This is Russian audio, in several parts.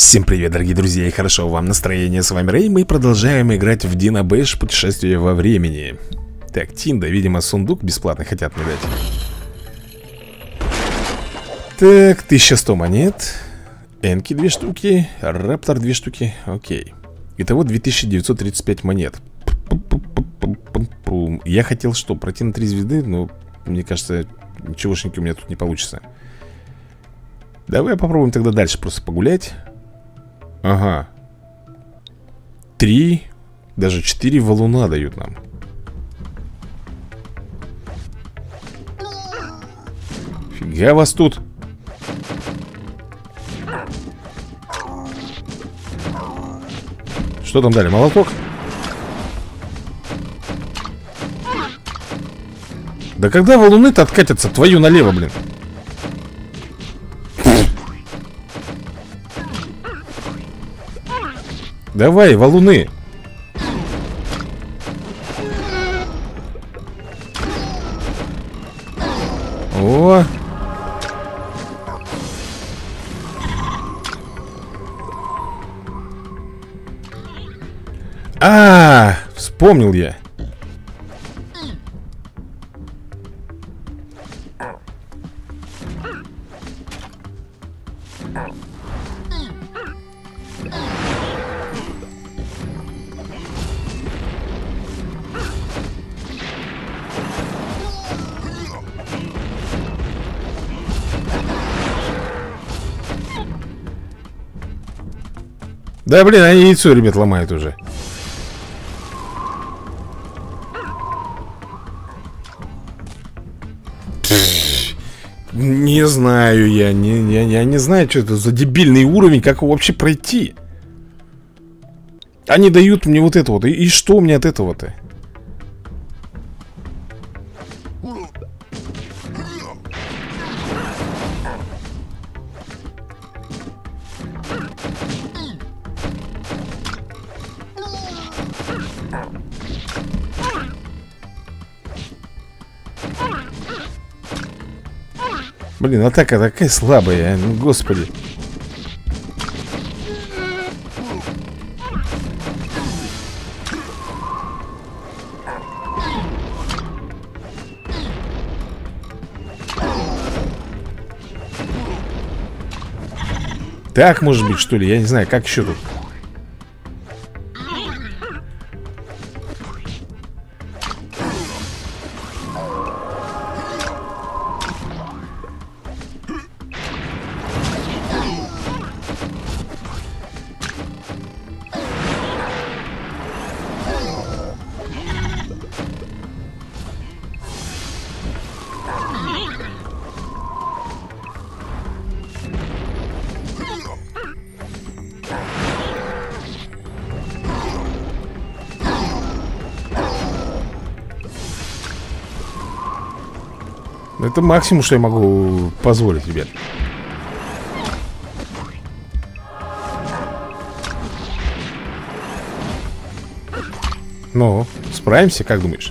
Всем привет, дорогие друзья, и хорошо вам настроение. С вами Рэй, мы продолжаем играть в Dino Bash путешествие во времени. Так, Тинда, видимо, сундук бесплатно хотят мне дать. Так, 1100 монет. Энки 2 штуки, Раптор 2 штуки, окей. Итого 2935 монет. Я хотел что, пройти на 3 звезды, но мне кажется, ничегошеньки у меня тут не получится. Давай попробуем тогда дальше просто погулять. Ага. 3, даже 4 валуна дают нам. Фига вас тут. Что там дали? Молоток? Да когда валуны-то откатятся? Твою налево, блин. Давай, валуны. О! Вспомнил я. Да, блин, они яйцо, ребят, ломают уже. Не знаю я не знаю, что это за дебильный уровень, как его вообще пройти. Они дают мне вот это вот, и что мне от этого-то? Блин, атака такая слабая, ну господи. Так может быть, что ли? Я не знаю, как еще тут. Это максимум, что я могу позволить, ребят. Ну, справимся, как думаешь?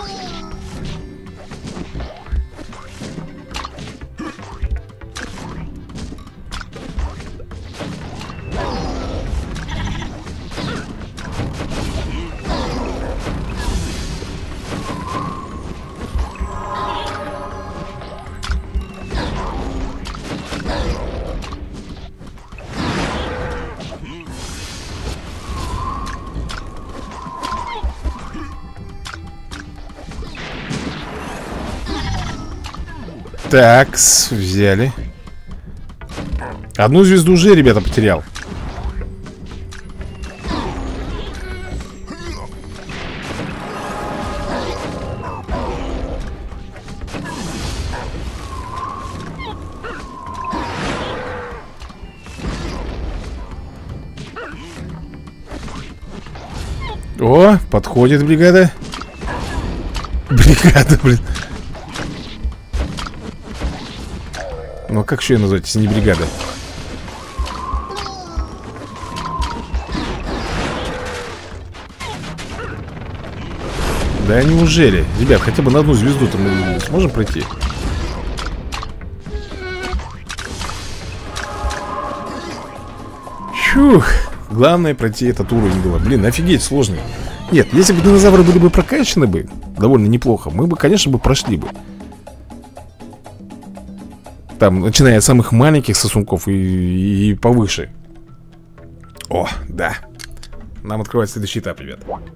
Так, взяли. Одну звезду уже, ребята, потерял. О, подходит бригада. Бригада, блин. Ну а как еще ее назвать, если не бригада? Да неужели? Ребят, хотя бы на одну звезду-то мы сможем пройти? Фух. Главное пройти этот уровень было. Блин, офигеть сложный. Нет, если бы динозавры были бы прокачаны бы довольно неплохо, мы бы, конечно, бы прошли бы. Там, начиная от самых маленьких сосунков и повыше. О, да. Нам открывается следующий этап, ребят.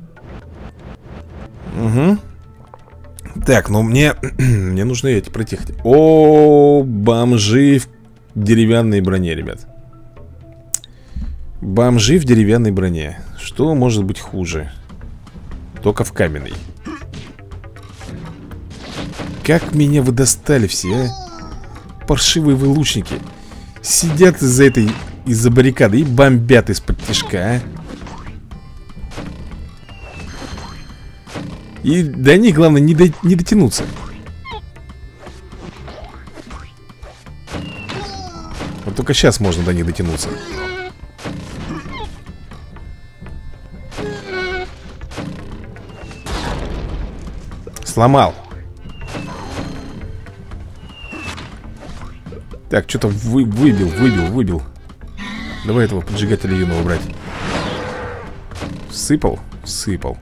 Угу. Так, ну мне нужно эти пройти. О, бомжи в деревянной броне, ребят. Бомжи в деревянной броне. Что может быть хуже? Только в каменной. Как меня вы достали все, а? Паршивые вы лучники. Сидят из-за баррикады и бомбят из-под тишка, а? И до них, главное, не дотянуться. Вот только сейчас можно до них дотянуться. Сломал. Так, что-то выбил. Давай этого поджигателя юного брать. Всыпал? Всыпал.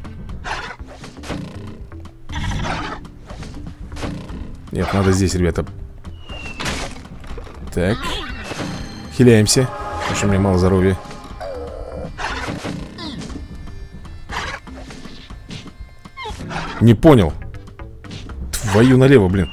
Нет, надо здесь, ребята. Так. Хиляемся, потому что у меня мало здоровья. Не понял. Твою налево, блин.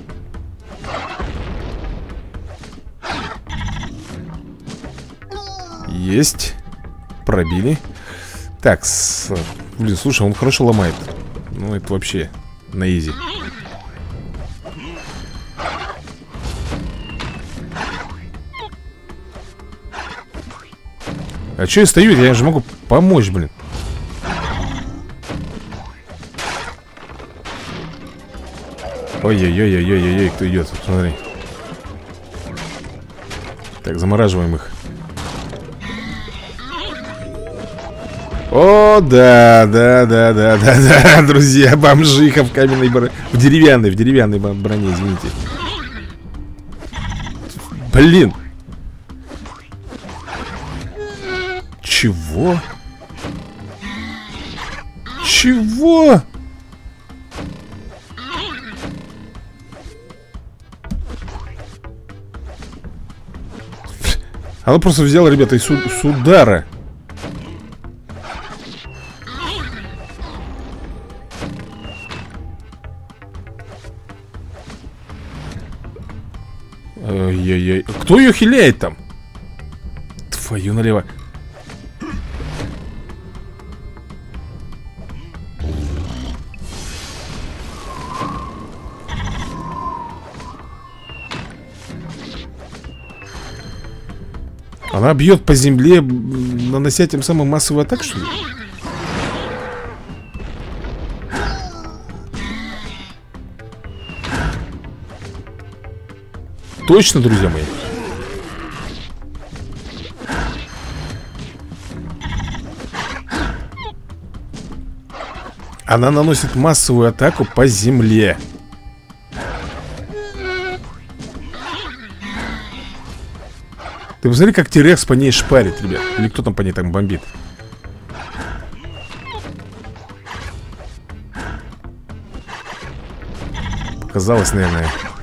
Есть. Пробили. Так, блин, слушай, он хорошо ломает. Ну, это вообще на изи. А что я стою? Я же могу помочь, блин. Ой-ой-ой-ой-ой-ой, кто идет? Смотри. Так, замораживаем их. О, да, друзья, бомжиха в каменной броне. В деревянной броне, извините. Блин. Чего? Чего? Она просто взяла, ребята, с удара. Ой-ой-ой. Кто ее хиляет там? Твою налево. Она бьет по земле, нанося тем самым массовую атаку, что ли? Точно, друзья мои? Она наносит массовую атаку по земле. Ты посмотри, как T-Rex по ней шпарит, ребят. Или кто там по ней там бомбит. Показалось, наверное.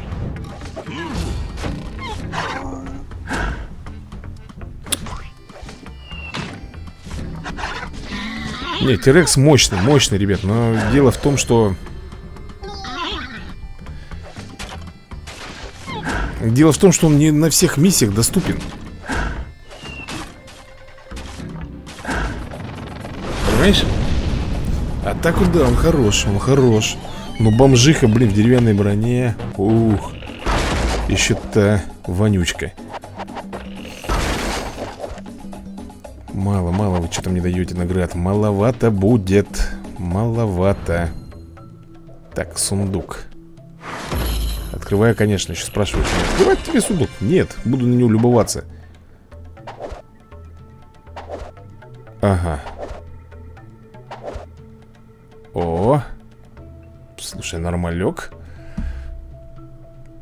Не, T-Rex мощный, ребят. Но дело в том, что... Дело в том, что он не на всех миссиях доступен. Понимаешь? А так вот, да, он хорош. Но бомжиха, блин, в деревянной броне. Ух. Еще та вонючка. Мало, вы что-то мне даете наград. Маловато будет. Маловато. Так, сундук. Открываю, конечно, еще спрашивают. Открывать тебе сундук? Нет, буду на него любоваться. Ага. О, слушай, нормалек.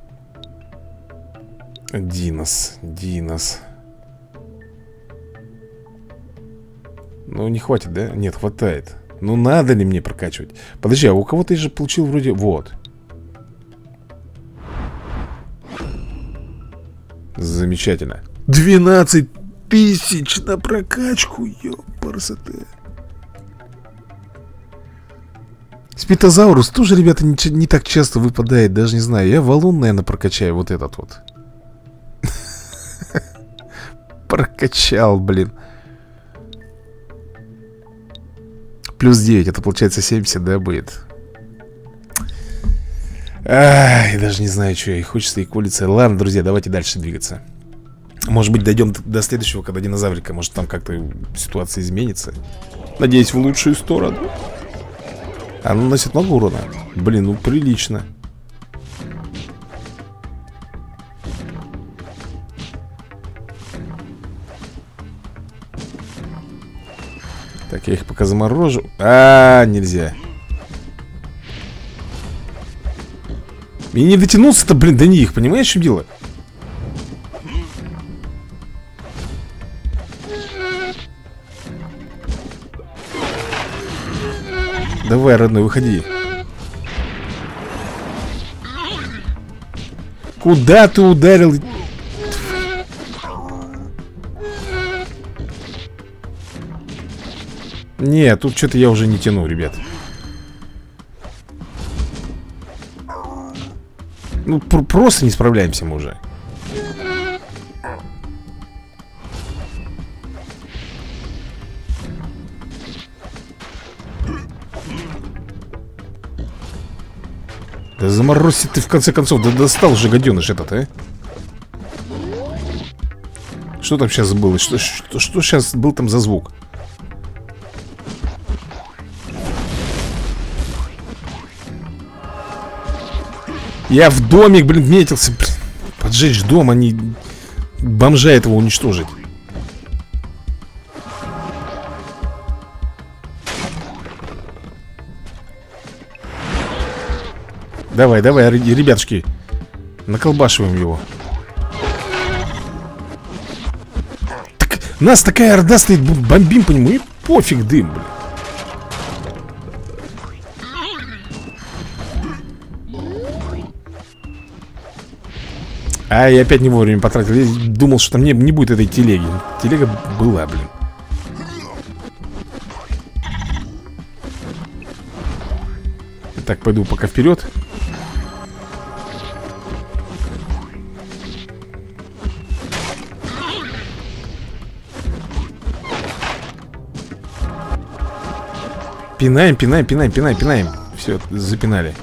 Динос. Ну, не хватит, да? Нет, хватает. Ну, надо ли мне прокачивать? Подожди, а у кого-то я же получил вроде... Вот. Замечательно. 12 тысяч на прокачку. Ёпарасоте. Спитозаурус тоже, ребята, не так часто выпадает. Даже не знаю. Я валун, наверное, прокачаю вот этот вот. Прокачал, блин. Плюс 9, это получается 70, да, будет? Ай, даже не знаю, что. И хочется и колется. Ладно, друзья, давайте дальше двигаться. Может быть, дойдем до следующего, когда динозаврика. Может, там как-то ситуация изменится. Надеюсь, в лучшую сторону. Она наносит много урона? Блин, ну прилично. Так, я их пока заморожу. Нельзя. И не дотянулся-то, блин, до них. Понимаешь, в чем дело? Давай, родной, выходи. Куда ты ударил? Нет, тут что-то я уже не тяну, ребят. Ну, просто не справляемся мы уже. Да заморозься ты в конце концов. Да достал уже гаденыш этот, а? Что там сейчас было? Что сейчас был там за звук? Я в домик, блин, метился. Поджечь дом, а не бомжа этого уничтожить. Давай, давай, ребятушки. Наколбашиваем его. Так, нас такая орда стоит, бомбим по нему. И пофиг дым, блин. А, я опять не вовремя потратил. Я думал, что там не будет этой телеги. Телега была, блин. Так, пойду пока вперед. Пинаем, пинаем, пинаем, пинаем, пинаем. Все, запинали.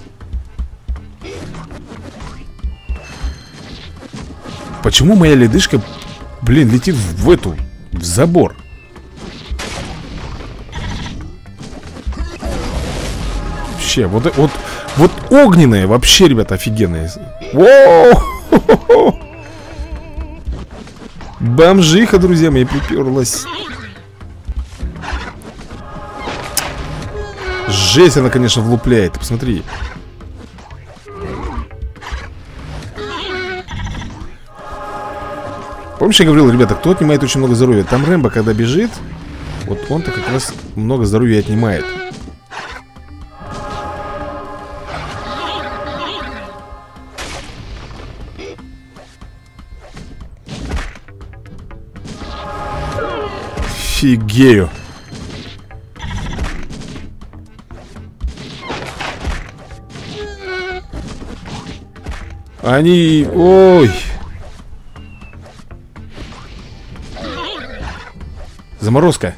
Почему моя ледышка, блин, летит в забор? Вообще, вот огненная, вообще, ребята, офигенная. Воу! Бомжиха, друзья мои, приперлась. Жесть она, конечно, влупляет. Посмотри. Помнишь, я говорил, ребята, кто отнимает очень много здоровья? Там Рэмбо, когда бежит, вот он-то как раз много здоровья отнимает. Фигею. Они... Ой. Заморозка.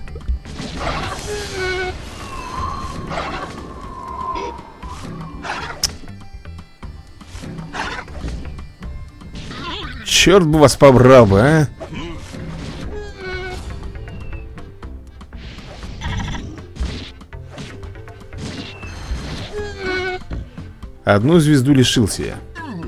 Черт бы вас побрал бы, а. Одну звезду лишился я.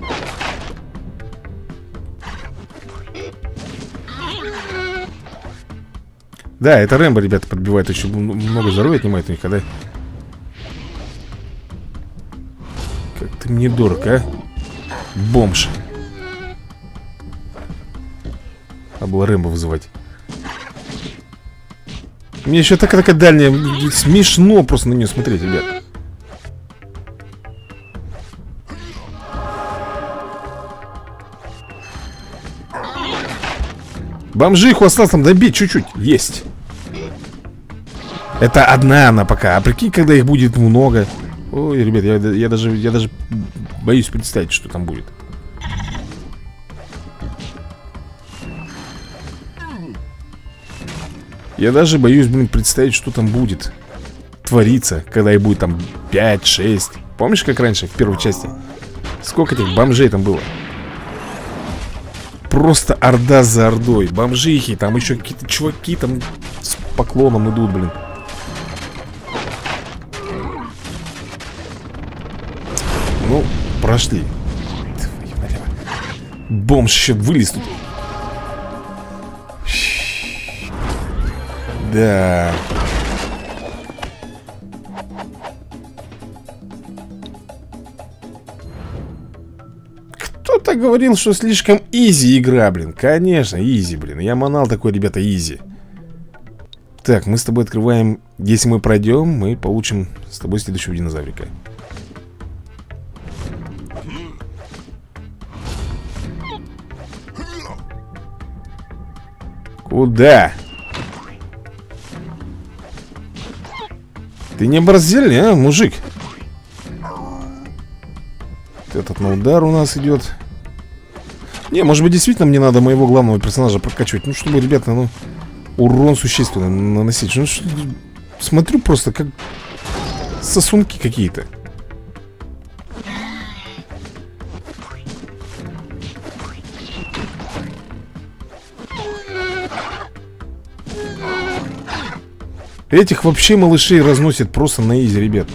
Да, это Рэмбо, ребята, подбивает. Очень много здоровья отнимает у них, да? Как ты мне дорог, а? Бомж. А было Рэмбо вызывать. Мне еще такая дальняя. Смешно просто на нее смотреть, ребят. Бомжиху осталось там добить чуть-чуть. Есть. Это одна она пока. А прикинь, когда их будет много. Ой, ребят, я даже боюсь представить, что там будет. Я даже боюсь, блин, представить, что там будет твориться, когда их будет там 5-6. Помнишь, как раньше, в первой части? Сколько этих бомжей там было? Просто орда за ордой. Бомжихи, там еще какие-то чуваки там с поклоном идут, блин. Ну, прошли. Бомж еще вылез тут. Да. Кто-то говорил, что слишком изи игра, блин. Конечно, изи, блин. Я манал такой, ребята, изи. Так, мы с тобой открываем. Если мы пройдем, мы получим с тобой следующего динозаврика. Куда? Ты не борзельный, а, мужик? Этот на удар у нас идет. Не, может быть, действительно мне надо моего главного персонажа прокачивать. Ну, чтобы, ребята, ну, урон существенно наносить. Ну, смотрю просто, как сосунки какие-то. Этих вообще малышей разносят просто на изи, ребят.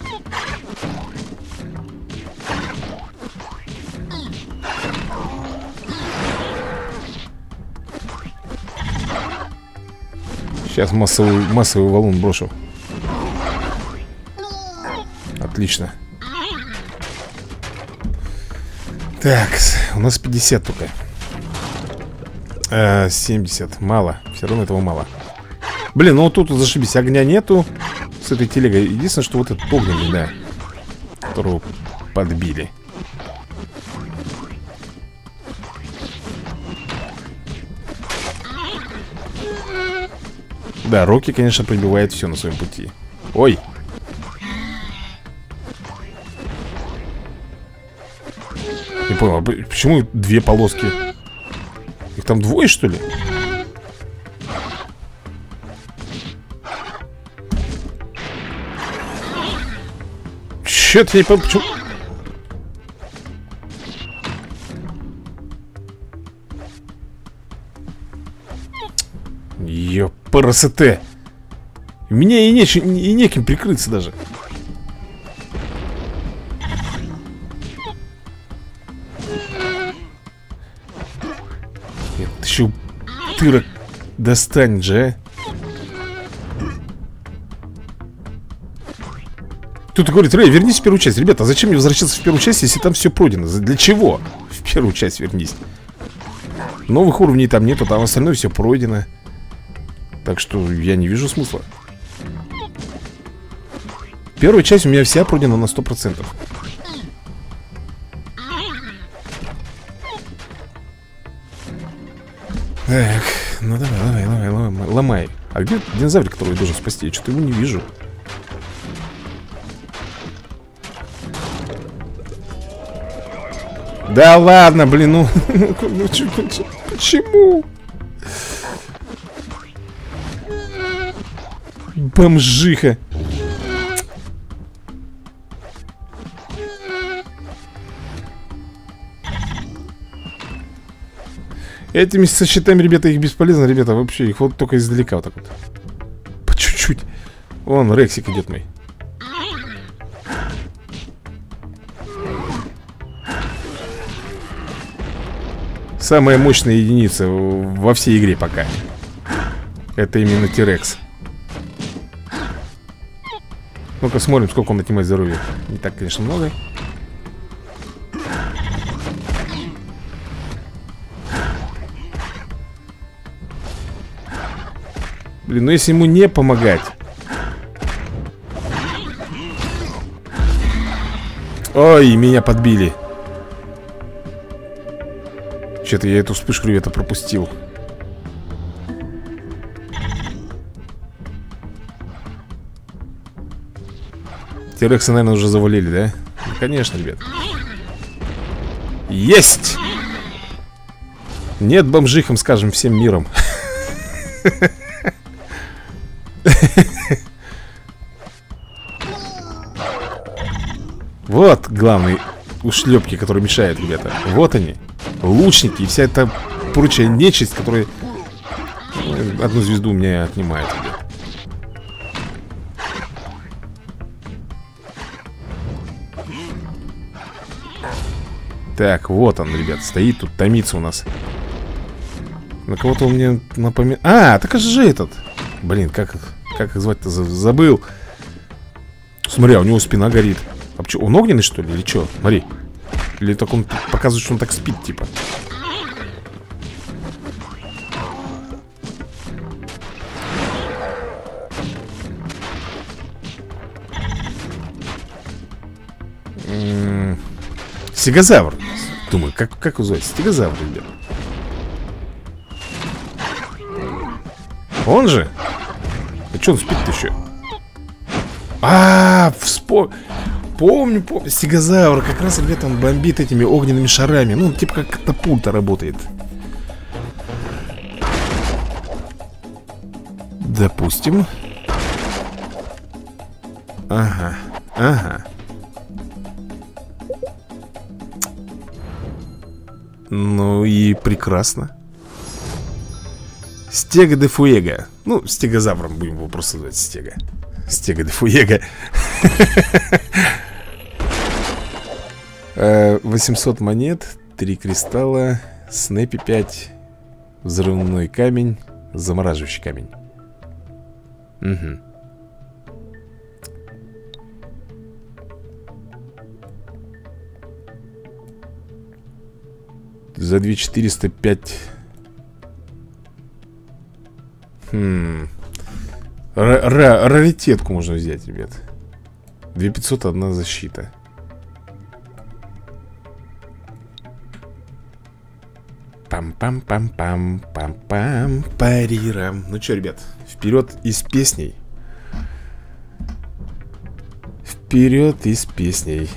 Сейчас массовый валун брошу. Отлично. Так, у нас 50 только. 70, мало. Все равно этого мало. Блин, ну вот тут зашибись, огня нету с этой телегой. Единственное, что вот этот огненный, да, которого подбили. Да, Рокки, конечно, пробивает все на своем пути. Ой. Не понял, а почему две полоски? Их там двое, что ли? Чё-то я не понял, почему... Ёпарасоте. Мне и неким прикрыться даже. Нет, еще тырок достанет же, а. Кто-то говорит: Рэй, вернись в первую часть. Ребята, а зачем мне возвращаться в первую часть, если там все пройдено? Для чего? В первую часть вернись. Новых уровней там нету, там остальное все пройдено. Так что я не вижу смысла. Первая часть у меня вся пройдена на 100%. Так, ну давай, ломай. А где динозавр, который я должен спасти? Я что-то его не вижу. Да ладно, блин, ну почему? Бомжиха. Этими со щитами, ребята, их бесполезно, ребята, вообще. Их вот только издалека вот так вот. По чуть-чуть. Вон, Рексик идет мой. Самая мощная единица во всей игре пока. Это именно T-Rex. Ну-ка смотрим, сколько он отнимает здоровья. Не так, конечно, много. Блин, ну если ему не помогать. Ой, меня подбили. Что-то я эту вспышку, ребята, пропустил. Терекса, наверное, уже завалили, да? Ну, конечно, ребят. Есть! Нет бомжихам, скажем, всем миром. Вот главные ушлепки, которые мешают, ребята. Вот они. Лучники и вся эта прочая нечисть, которая одну звезду у меня отнимает, ребят. Так, вот он, ребят, стоит тут, томится у нас. На кого-то он мне напоминает. А, так это же этот. Блин, как их звать-то? Забыл. Смотри, а у него спина горит. А что, он огненный, что ли? Или что? Смотри. Или так он показывает, что он так спит, типа. Стегозавр. Думаю, как его звать? Стегозавр, ребят. Он же? А что он спит-то еще? Помню, стегозавр. Как раз, ребята, он бомбит этими огненными шарами. Ну, типа как катапульта работает. Допустим. Ага, ага. Ну и прекрасно. Стега де Фуэго. Ну, стегозавром будем его просто называть. Стега де Фуэго. 800 монет, 3 кристалла, снэпи 5, взрывной камень, замораживающий камень. Угу. За 2405. Раритетку можно взять, ребят. 2500 одна защита. Пам-пам-пам-пам-пам-пам. Парирам. Ну что, ребят, вперед из песней. Вперед из песней.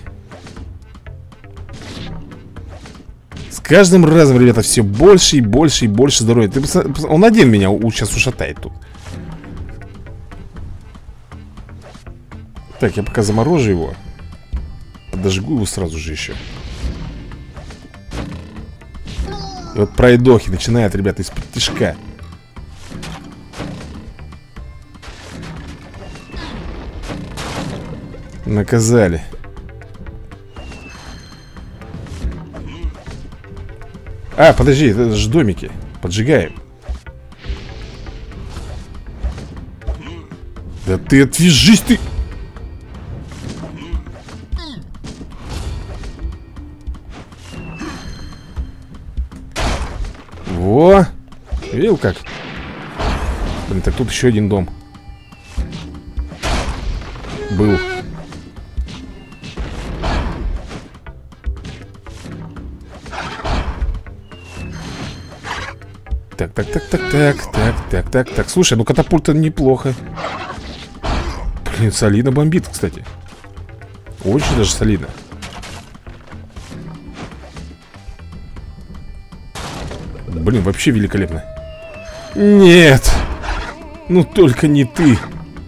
С каждым разом, ребята, все больше и больше и больше здоровья. Он один меня сейчас ушатает тут. Так, я пока заморожу его. Подожгу его сразу же еще. И вот пройдохи начинают, ребята, из-под тишка. Наказали. А, подожди, это же домики. Поджигаем. Да ты отвяжись, ты! Во! Видел как? Блин, так тут еще один дом был. Так. Слушай, ну катапульта неплохо. Блин, солидно бомбит, кстати. Очень даже солидно. Блин, вообще великолепно. Нет. Ну только не ты.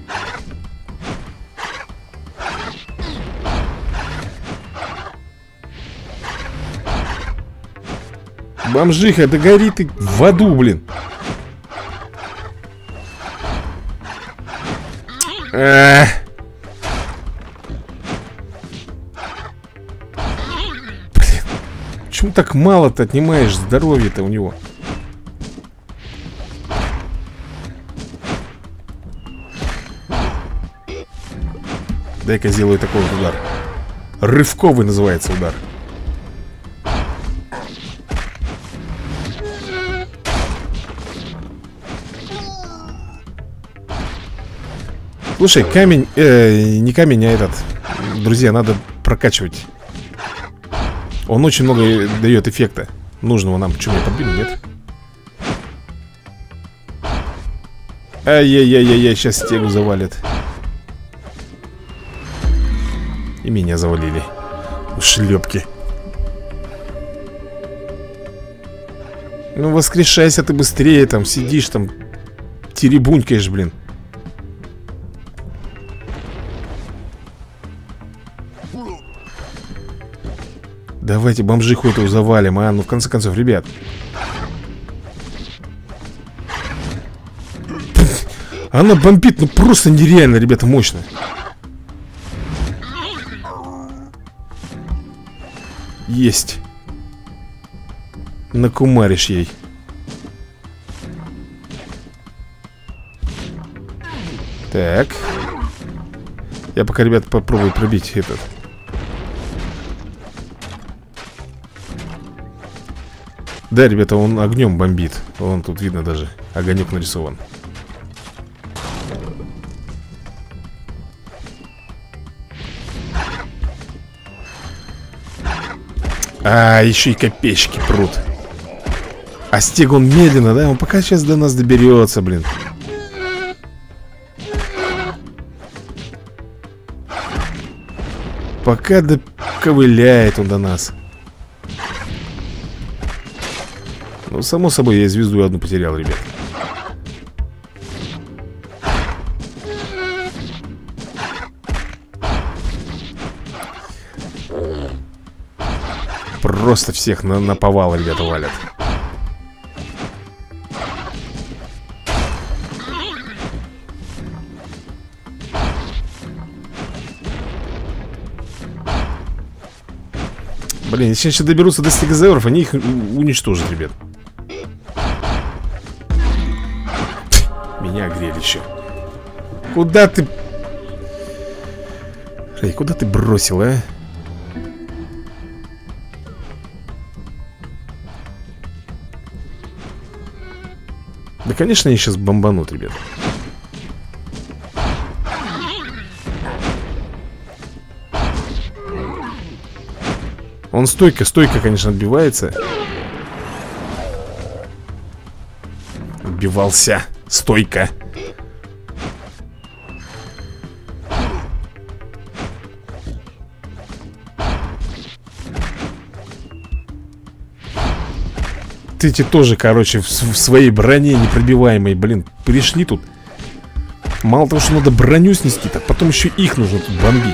Бомжиха, да гори ты в аду, блин. Блин, почему так мало ты отнимаешь здоровья-то у него? Дай-ка сделаю такой вот удар. Рывковый называется удар. Слушай, камень, не камень, а этот. Друзья, надо прокачивать. Он очень много дает эффекта. Нужного нам. Что, мне подбили, нет? Ай-яй-яй-яй, сейчас стегу завалит. И меня завалили. Шлепки. Ну воскрешайся ты быстрее, там сидишь, там теребунькаешь, блин. Давайте бомжиху эту завалим, а? Ну в конце концов, ребят. Она бомбит, ну просто нереально, ребята, мощно. Есть. Накумаришь ей. Так. Я пока, ребят, попробую пробить этот. Да, ребята, он огнем бомбит. Вон тут видно даже. Огонек нарисован. А, еще и копейщики прут. А стег он медленно, да? Он пока сейчас до нас доберется, блин. Пока доковыляет он до нас. Ну, само собой, я звезду одну потерял, ребят. Просто всех на повал, ребята, валят. Блин, если еще доберутся до стегозавров, они их уничтожат, ребят. Меня огрели еще. Куда ты... Эй, куда ты бросил, а? Да, конечно, они сейчас бомбанут, ребят. Он стойко, конечно, отбивается. Отбивался. Стойко. Эти тоже, короче, в своей броне непробиваемой, блин, пришли тут. Мало того, что надо броню снести, так потом еще их нужно тут бомбить.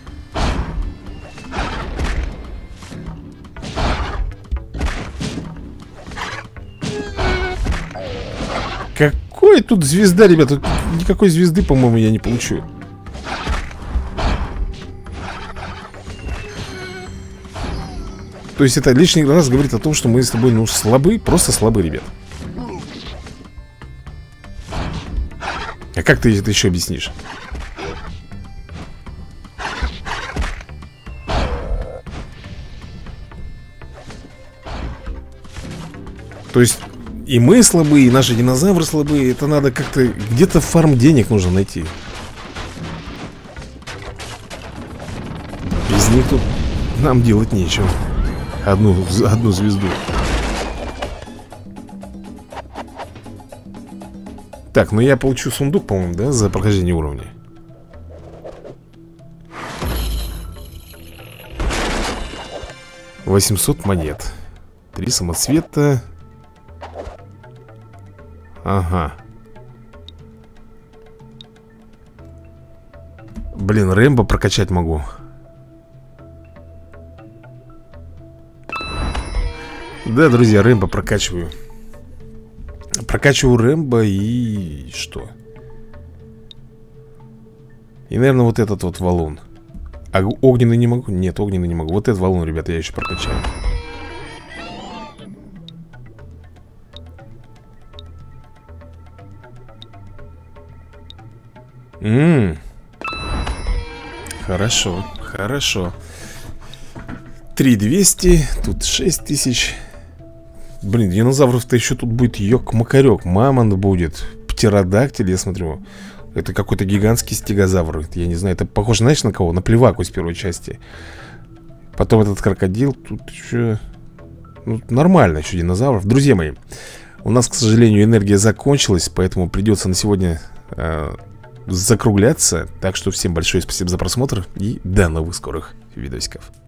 Какой тут звезда, ребята? Тут никакой звезды, по-моему, я не получу. То есть это лишний раз говорит о том, что мы с тобой, ну, слабы, просто слабы, ребят. А как ты это еще объяснишь? То есть и мы слабые, и наши динозавры слабые. Это надо как-то... Где-то фарм денег нужно найти. Без них тут нам делать нечего. Одну звезду. Так, ну я получу сундук, по-моему, да, за прохождение уровня. $800 монет. 3 самоцвета. Ага. Блин, Рэмбо прокачать могу. Да, друзья, Рэмбо прокачиваю. Прокачиваю Рэмбо и... что? И, наверное, вот этот вот валун. А огненный не могу? Нет, огненный не могу. Вот этот валун, ребята, я еще прокачаю. Хорошо, хорошо. 3200, тут 6000. Блин, динозавров-то еще тут будет ёк-макарёк. Мамонт будет, птеродактиль, я смотрю. Это какой-то гигантский стегозавр. Я не знаю, это похоже, знаешь, на кого? На Плеваку из первой части. Потом этот крокодил. Тут еще... Ну, нормально еще динозавров. Друзья мои, у нас, к сожалению, энергия закончилась, поэтому придется на сегодня закругляться. Так что всем большое спасибо за просмотр и до новых скорых видосиков.